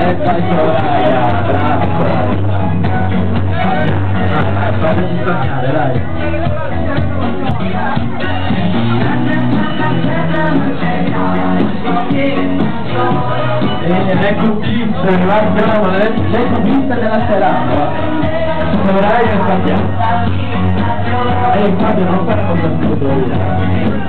vai Soraya, bravo Soraya. Fateci sognare, dai. Ecco qui, guardiamo, l'ecco vista della serata. Soraya e Fabiano. Fabio non fa la contattoria.